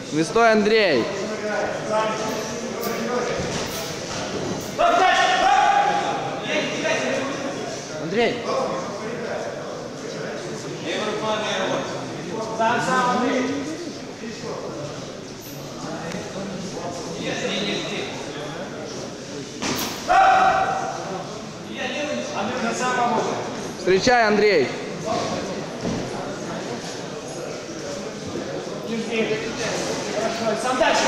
Не стой, Андрей. Андрей. Встречай, Андрей. Хорошо, сам дальше.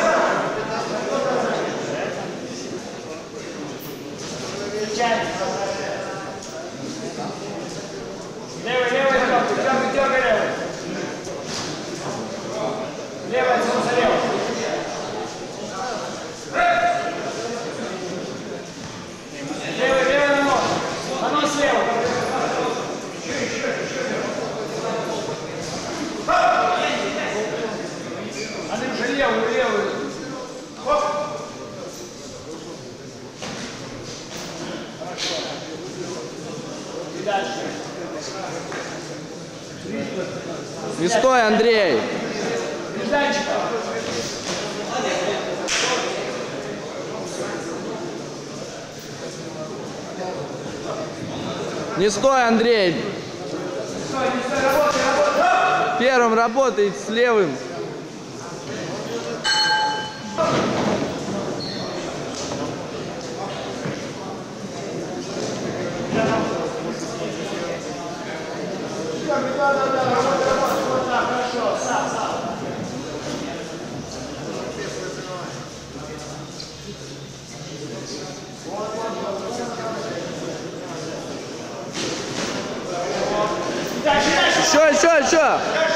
Встречай. Левый, дергай левый. Левый, за левый. Левый на нос. На нос левый. Андрюша, левый. Хоп. Хорошо. И дальше. Не стой, Андрей. Не стой, Андрей. Первым работает с левым. Хорошо, сам. Еще.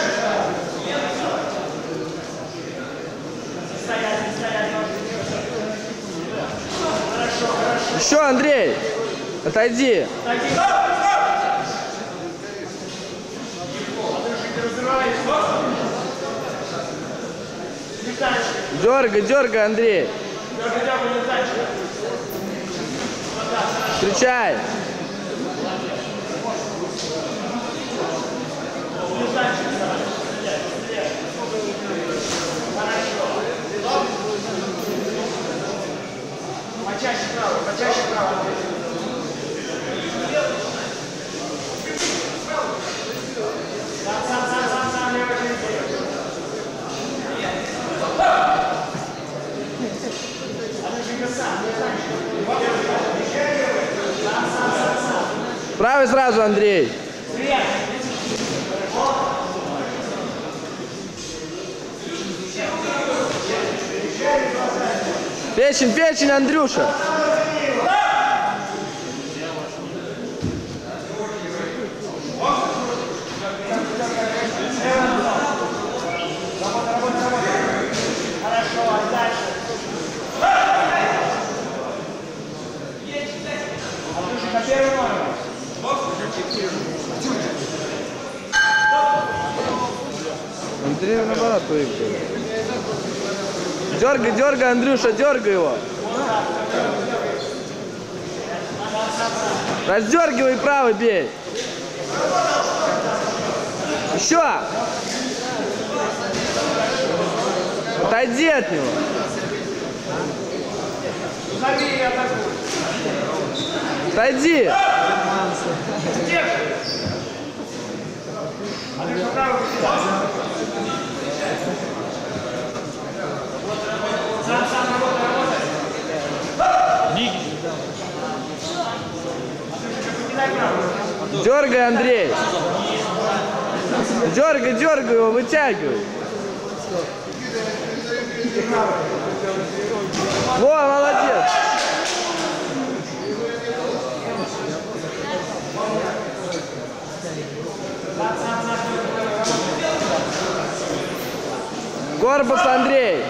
Еще, Андрей. Отойди. Дергай, Андрей. Встречай. Почаще право. Сам, левый перейти. Правый сразу, Андрей. Печень, Андрюша. Хорошо, дальше. Андрюша, на первый номер. Андрей наоборот выиграл. Дергай, Андрюша, дергай его. Раздергивай правый, бей. Еще. Отойди от него. Отойди. Дергай, Андрей. Дергай его, вытягивай. Во, молодец. Корпус, Андрей.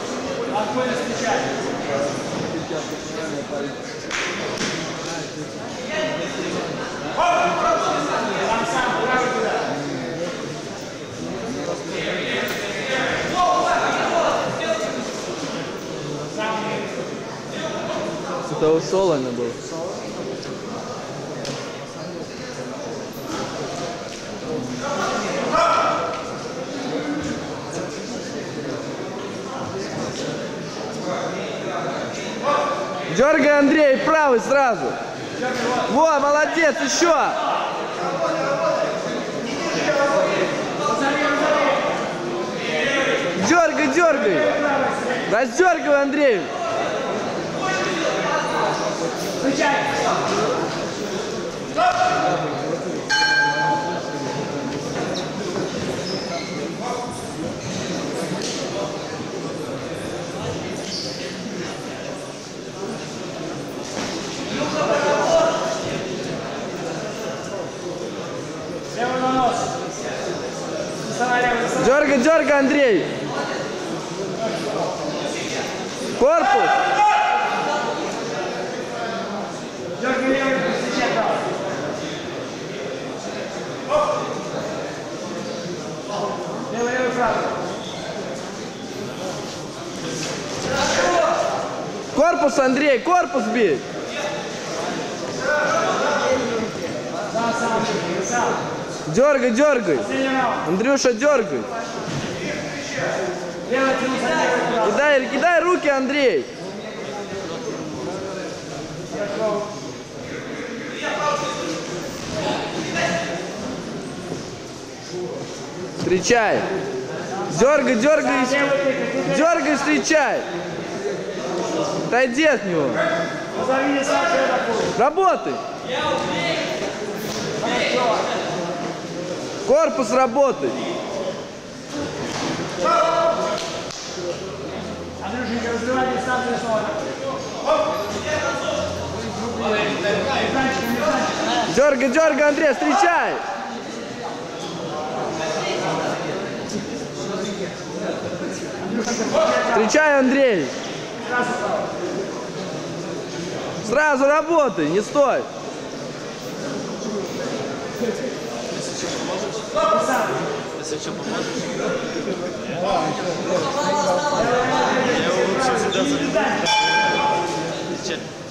Это у Солона был. Дергай, Андрей, правый сразу. Во, молодец, еще. Дергай, дергай. Раздергивай, Андрей. Встречай. Левый на нос. Дергай, дергай, Андрей. Корпус. Дергай левый, встречай правый. Левый, левый, правый. Корпус, Андрей, корпус бей. Дергай, дергай. Андрюша, дергай. Кидай, кидай руки, Андрей. Встречай. Дергай, дергай. Дергай, встречай. Отойди от него. Работай. Корпус работай. Андрюшенька, разбивай дистанцию снова. Дергай, дергай, Андрей, встречай. Встречай, Андрей. Сразу работай, не стой. Если что, поможешь? Я его лучше всегда забираю.